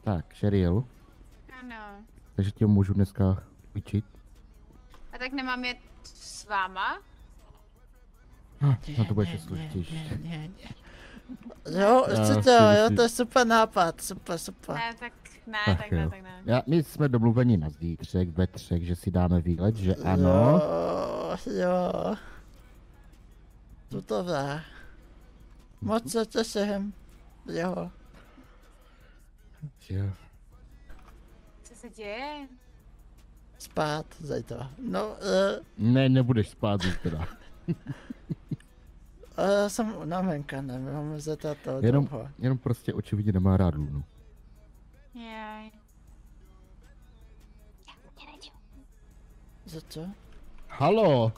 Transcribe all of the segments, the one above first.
Tak, Cheryl. Ano. Takže tě můžu dneska učit. A tak nemám jet s váma? No to bude složitější. Jo, určitě jo, to je super nápad, super. Ne, tak ne, Tak tak jo. ne, tak ne. My jsme domluveni na zítřek, ve 3, že si dáme výlet, že ano. Jo. To ví. Moc se těším. Jo. Jo. Co se děje? Spát zajtra. No, Ne, nebudeš spát zítra. já jsem unavenka, nemám zajtra to dlouho. Jenom prostě očividně nemá rád Lunu. Jej. Za co? Halo!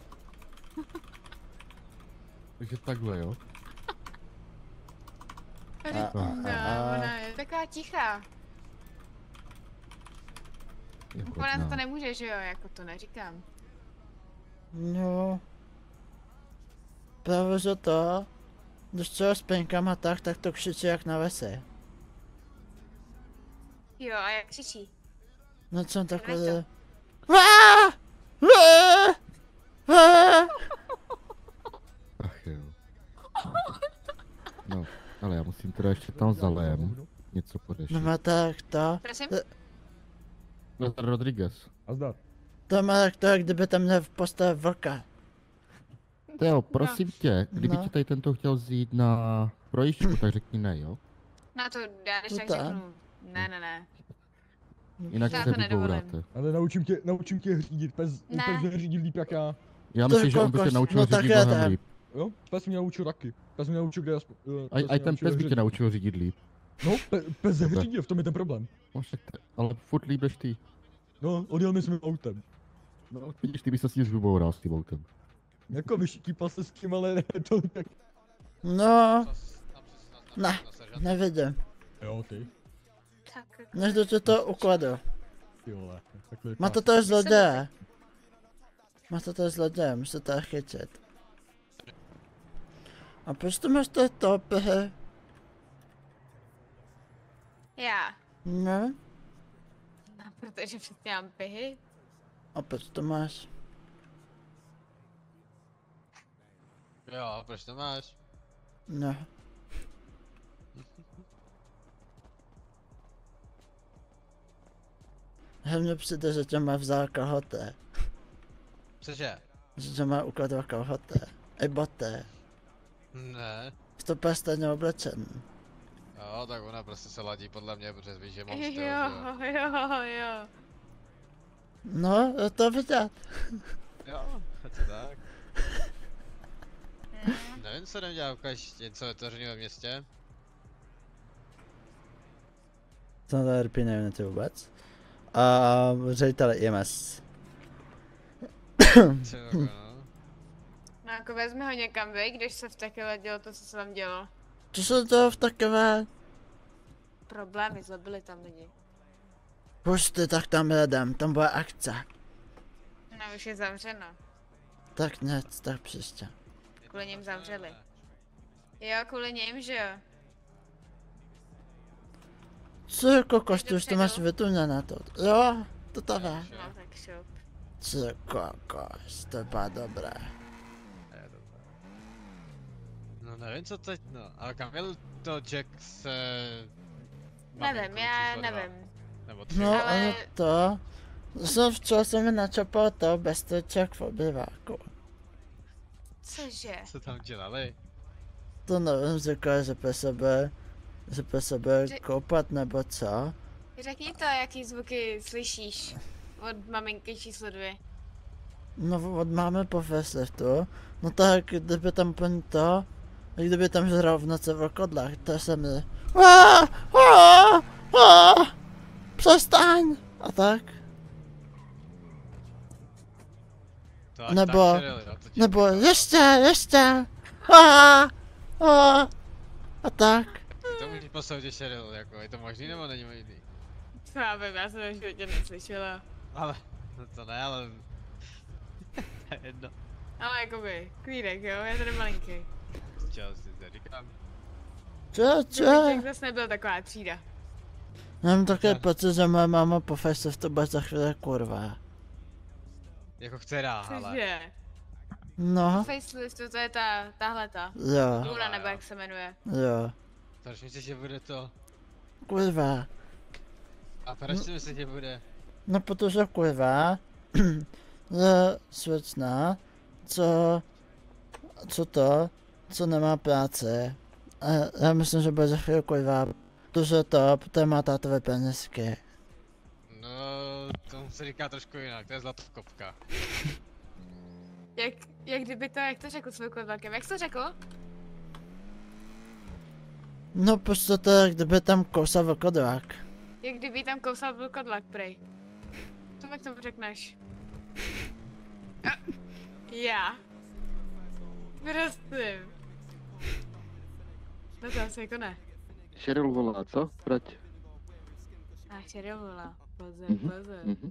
Takže takhle, jo? No, ona je taková tichá. Ona za to nemůže, že jo, jako to neříkám. No. Právě že to. Když třeba s penkama tak to křičí jak na vese. Jo, a jak křičí? No co takhle. to. Ach jo. No, ale já musím teda ještě tam zalém něco pořešit. No má tak to. Prosím? Nazdar Rodriguez. Nazdar. To má tak to, jak kdyby tam měl v postavě vlka. Teo, prosím tě, kdyby No. ti tady tento chtěl vzít na projížďku, tak řekni ne, jo? Na to já než No tak tak. řeknu. Ne. Jinak Já se to nedovolím. vybouráte. Ale naučím tě řídit, pes řídit líp jak já. Já To myslím, je že on by tě kokos, naučil no řídit tak já mnohem tam. líp. Jo? Pes mě naučil taky. Pes mě naučil, kde já... A i ten pes by tě naučil řídit líp. No, pes Dobře. řídil, v tom je ten problém. No, však ale furt líp než ty. No, odjel mi svým autem. No, vidíš, ty by se s tím už vyboural s tím autem. Jako vyštípal se s tím, ale ne to tak... No, ne, nevidím. Jo, ty. Tak, Než do to ukladu. Ty vole. Takhle Má to tady zloděje. Má to tady zloděje, musíte to chytit. A proč to máš tady topy? já. No, No, protože přesně mám pihy. a proč to máš? Jo, proč to máš? No. Hlavně přijde, že tě má vzal kalhoty. Cože? Že tě má ukladovat kalhoty. I boty. Ne. Jsi to úplně stejně oblečen. Jo, tak ona prostě se ladí podle mě, protože víš, že mám styl, Jo. No, je to vidět. Jo, je to tak. Nevím, co jdem dělat, ukaž něco vytvořeného v městě. Jsem tady RP, nevím na to vůbec. A ředitel IMS. Co no. No jako vezmi ho někam, vej, když se v takové dělo to, co se tam dělo. Co se to v takové? Problémy, zabili tam lidi. Pusty, tak tam jedem, tam bude akce. No už je zavřeno. Tak nic, tak příště. Kvůli ním zavřeli. Jo, kvůli ním, že jo. Co jako koš, Jdu už to máš předu. vytuněné to. Jo, to ví. No tak šup. Co kokos, to bude dobré. Je to tak. No nevím, co teď, no. Ale kam měl to Jack se... Nevím, já nevím. Nebo tři. No, Ale- ale to... Včera jsem mi načapal to bez toček v obyváku. Cože? Co tam dělali? To nevím, říkal, že po sebe Že- koupat nebo co. Řekni to, jaký zvuky slyšíš od maminky číslo 2. No od máme po faceliftu, no tak kdyby tam plň to, kdyby tam žral v noci v rokodlách, to se mi... Přestaň! A tak? To až Nebo- tak, Cheryl, jo, to ti Nebo říkám. ještě! A tak? To můžeš posoudit, Cheryl, jako, je to možný nebo není možný? To já vím, já jsem to v životě neslyšela. Ale, no to ne, ale... To je jedno. Ale jakoby, klídek, jo, je tady malinký. Čeho si to říkám? Čo? Tak zase nebyl taková třída. Mám také Tak. pocit, že moje máma po faceliftu bude za chvíli kurva. Jako která, ale. Cože? No, Faceliftu, to je tahle ta. jo, Luna, nebo jak se jmenuje. jo. Proč myslíš, že bude to? Kurva. A proč si myslíš, že bude? No protože kurva je slečna, co nemá práci. A já myslím, že bude za chvíli kurva, protože to má tátové penězky. No, tomu se říká trošku jinak, to je zlatokopka. Jak to řekl s velkem? Jak jsi to řekl? No prostě to je, kdyby tam kousal vlkodlak. Jak kdyby tam kousal vlkodlak, prej. Co mi k tomu řekneš? Já. Prosím. No to asi jako ne. Cheryl volá, co? Proč? A Cheryl volá. Pozor, Mhm, pozor. Mhm.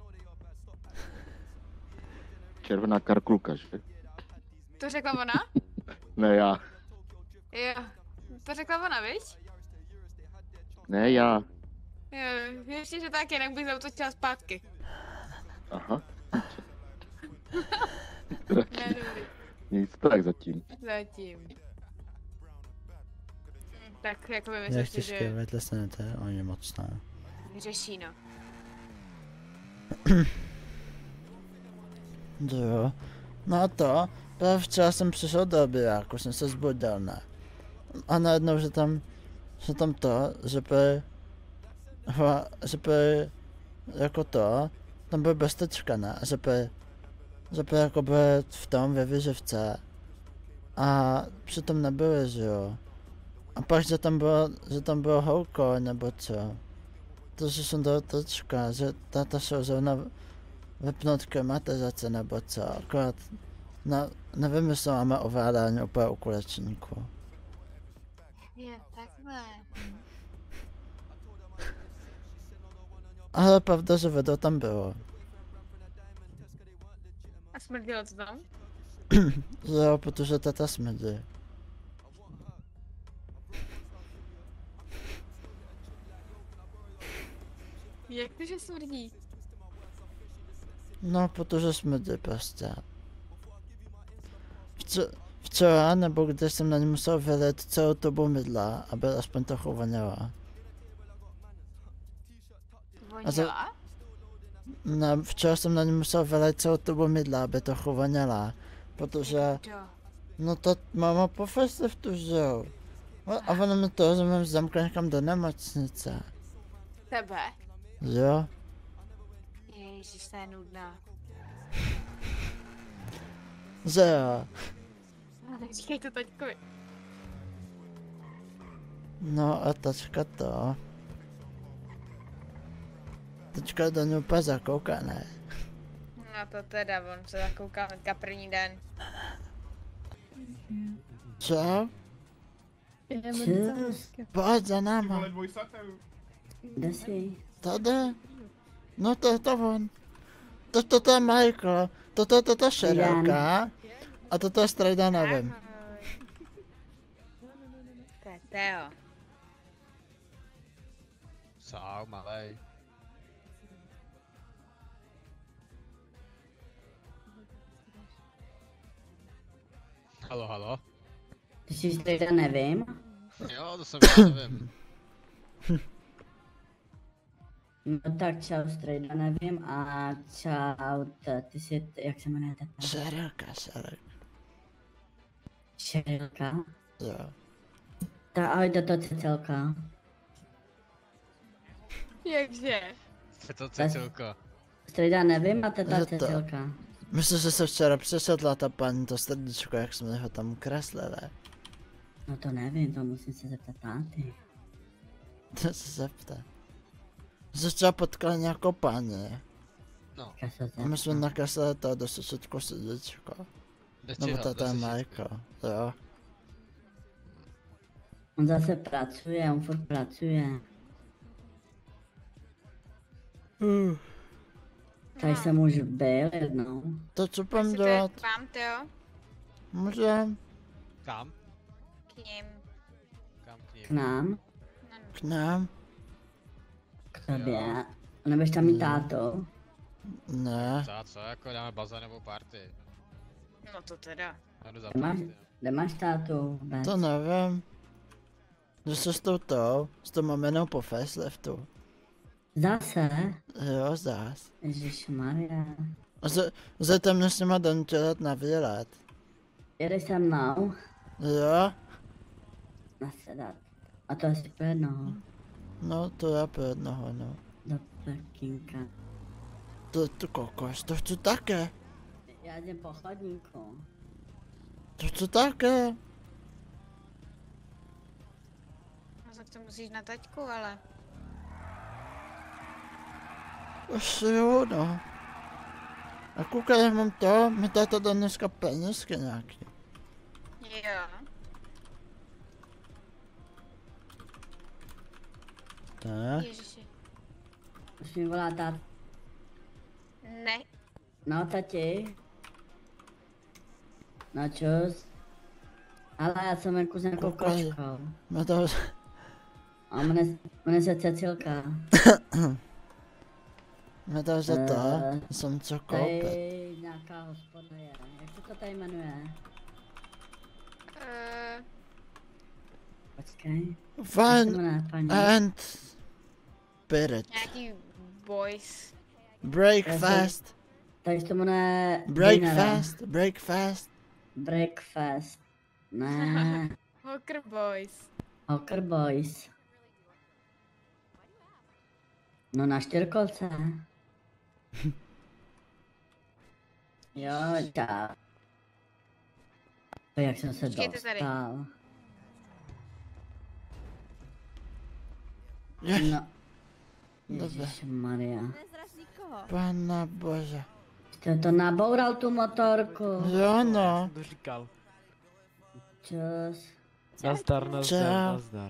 Červená karkulka, že? To řekla ona? Ne já. Jo. To řekla ona, viď? Ne já. Jo, ještě, že tak, jinak bych zautočila zpátky. Aha. Ne, dobrý. Nic tak zatím. Zatím. Tak jako by Jak myslím si, těžké že vedle se oni moc ne. řeší, no. Jo. No a to, právě včera jsem přišel do obyváku, jsem se zbudil, ne. A najednou, že tam to, že by, jako to, tam byl bez tečka, ne, že by jako byl v tom ve výživce. A přitom nebyly, že jo. A pak, že tam bylo holko, nebo co. To, že jsem dal tečka, že táta šel zrovna vypnout klimatizaci, nebo co, akorát nevím, jestli máme ovládání úplně u kulečníku. Je, takhle. Ale pravda, že vedro tam bylo. A smrdilo to tam? Že jo, protože tata smrdí. Jak to, že smrdí? No, protože smrdí prostě. Včera, nebo když jsem na ní musel vylit celou tubu mydla, aby aspoň trochu voněla. Vonila? No, včera jsem na ní musel vylit celou tubu mydla, aby trochu voněla. Protože, Jo. no to máma po faceliftu, že jo. A ona mi to, že mám zamkla někam do nemocnice. Tebe? Jo. Ježiš, to je nudná. Že jo. No, tak říkej to taťkovi. No a tačka to. Tačka do ní úplně zakoukané. No to teda, on se zakoukal hnedka první den. Co? Pojď za náma. Kde jsi? Tady? No to je to on. To je Michael. Toto je ta Šerelka. A toto je Strejda, nevím. To je Teo. Čau, malej. Halo, halo. Ty jsi strejda, nevím. Jo, to jsem já nevím. No tak čau strejda, nevím a čau, ty jsi, jak se jmenuje ta? Šerelka. Šerilka. Jo. Ta ahoj do toho Cecilka. Jakže? Je to Cecilko. Strejda, nevím a Je ta to- Cecilka. Myslím, že se včera přešedla ta paní, to srdíčko, jak jsme ho tam kreslili. No to nevím, to musím se zeptat táty. To se zeptá. Že třeba potkali nějakou paní. No, A my jsme nakreslili to do sušitku srdíčko. jde Nebo ho, to je zase Michael, jo. On zase pracuje, on furt pracuje. Tady jsem už byl jednou. To co budem Jestli to dělat? je k vám, Teo? Můžem Kam? K ním. Kam k K ním? nám. k nám? Tobě. Nebudeš tam mít tátu. Ne. Co, jako dáme bazar nebo party? No to teda. Já jdu za Kde máš, party. kde máš tátu vůbec? To nevím. Že se s tou maminou po faceliftu. Zase? Jo, zás. Ježišmarja. Zajďte mě s nima donutit na výlet. Jedeš se mnou? Jo? Nasedat. A to asi po jednoho. No, to je po jednoho, no. Do pekínka. To kokos, to chci také. Já jdem po chodníku. To chci také. No tak to musíš na taťku, ale. Asi jo, no. A koukaj, jak mám to, mi táta dá dneska penízky nějaký. Jo. Tak. Ježiši. Už mi volá tát. Ne. No, tati. No, čus. Ale já jsem venku s nějakou Koukaj. kočkou. Mě to... A jmenuje se Cecilka. Mě to za to, jsem co koupit. Tady nějaká hospoda je. Jak se to tady jmenuje? Počkej. Jak se Fine jmenuje, paní? and spirit. Nějaký boys. Breakfast. Tady se to jmenuje... Breakfast. Breakfast. Breakfast. Ne. Hawker boys. Hawker Boys. No na čtyřkolce. Jo, tak. To jak jsem se Počkejte tady. dostal. No. Dobře. Ježišmarja. Pana bože. Jste to naboural tu motorku. Jo no. To říkal. Čus. Nazdar, nazdar, Čau. nazdar.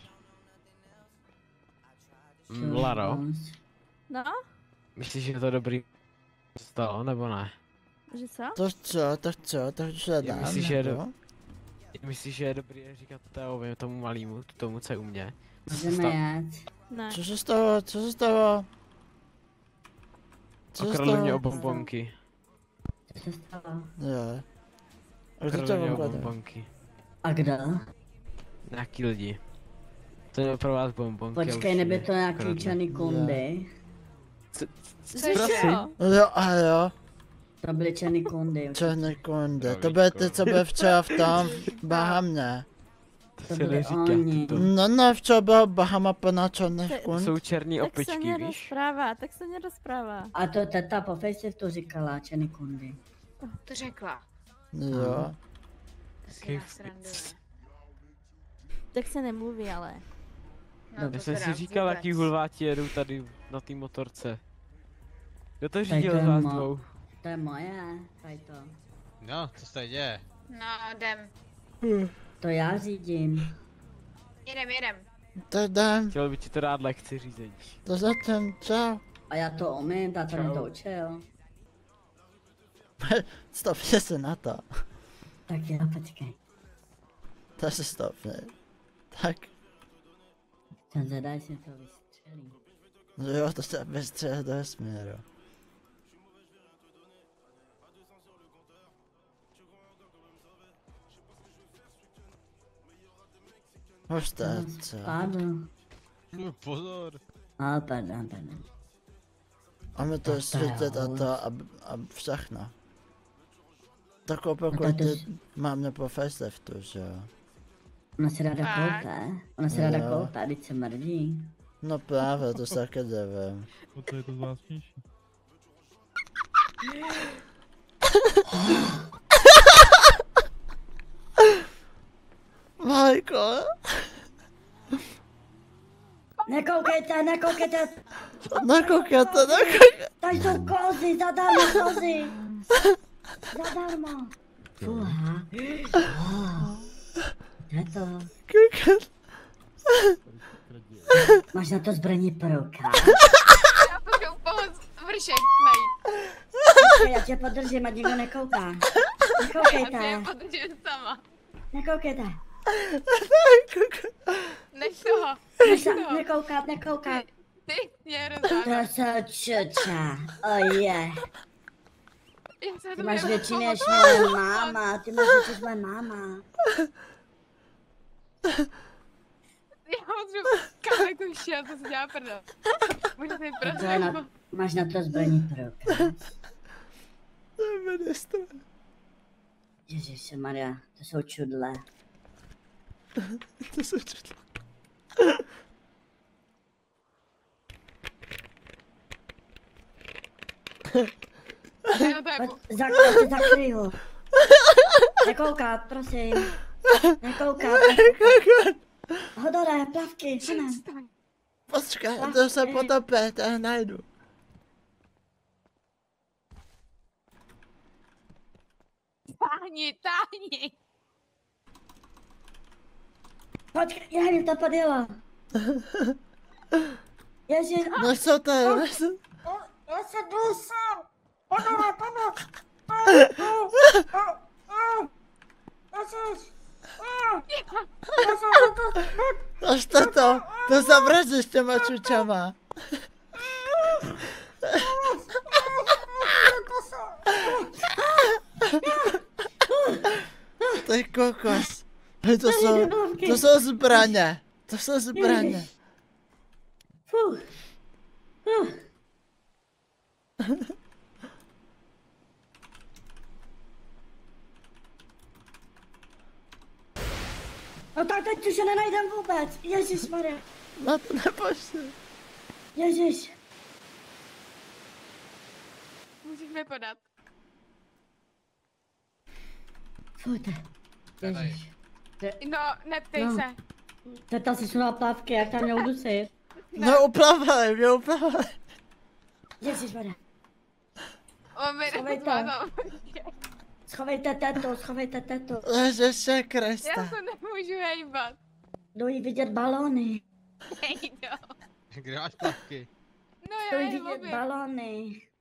Laro, Čus. No, myslíš, že je to dobrý stalo, nebo ne? že co? To už je dám, Myslíš, že je nebo? Myslíš, že je dobrý říkat Teovi, tomu malýmu, tomu, co je u mě? Můžeme jet. Ne. Co se stalo, co se stalo? Co se Okradli mě stalo? o bonbonky. Co se stalo? Jo. A kdo to Okradli mě o ukradl? bonbonky. A kdo? Nějaký lidi. To je pro vás bonbonky. a Počkej, už neby mě to nějaký kradli. černý kundy. Prosím. Jo a jo. To byly černý kundy. Černý kundy. To byly ty, co byly včera v tom Bahamě. To To si byli neříká, oni. to No ne, včera byla Bahama plná černých kund. jsou černý Tak se opičky, víš? nerozprává, tak se nerozprává. A to teta po faceliftu říkala, černý kundy. To řekla. Jo. To si Jaký nasranduje. Tak se nemluví, ale. No, Já to jsem teda si říkal, vůbec. jaký hulváti jedou tady na té motorce. Kdo to Tak řídil to je z vás mo- dvou? To je moje, tady to. No, co se tady děje? No, jdem. To já řídím. Jedem. To jdem, Chtěl by ti to dát lekci řízení. to zatím, čau. A já to umím, táta mě Čau. to učil. Stopně se na to. Tak jo, počkej. To se stopně. Tak. Jsem zvedaj si to vystřelí. Jo, to se vystřelil do směru. Už to je co? Spadl. No, pozor. Ale pardon. A my to svítit a to a všechno. Tak pokud No to ty máme po faceliftu, že jo? Ona se ráda Tak. koupe. Ona se ráda Jo. koupe, teď se mrdí. No právě, to se taky nevím. O to je to zvláštnější. Majko, Nekoukejte! nekoukejte. Tady jsou kozy, zadarmo kozy! Zadarmo! Fuha. Je to. Máš na to zbraní prouka. Já budu pomoct vršek najít. Počkej, já tě podržím, ať nikdo nekouká. Já si je Nekoukejte. podržím sama. Nekoukejte. Nech toho. Nekoukat. Ty mě rozdáváš. To jsou čuča, oje. Já se Ty to máš nebudu větší než pamatovat. moje máma, ty máš větší než moje máma. Já potřebuji kameku šel, to se dělá prdel. Můžu si prosím. Máš na to zbrojní průkaz. To je ministr. Ježišmarja, to jsou čudle. To jsou čudla. No to je Zakryj ho. Nekoukat, prosím. Nekoukat. Hodore, plavky, synem. Počkej, to se potopí, to je najdu. Táhni. Počkej, já jim to podjela. Ježiš, No co to je, no co? já se dusím. Hodore, pomoc. Ježiš. Až to zavřeš těma čučama. To je kokos. To jsou zbraně. To jsou zbraně. Fuh. No tak teď už je nenajdem vůbec. Ježišmarja. Na to nepošli. Ježiš. Musíš mi podat. Fuj, ježiš. No, neptej No. se. Teta si sunula plavky, jak tam měl udusit. No uplavali, mě uplavali. Ježišmarja. On mi Schovej to. nezvládal. Schovejte tetu. Ježiše Krista. Já se nemůžu hejbat. Jdu jí vidět balony. Nejdo. Kde máš plavky? No Jdu já jí je vidět lovím. balony.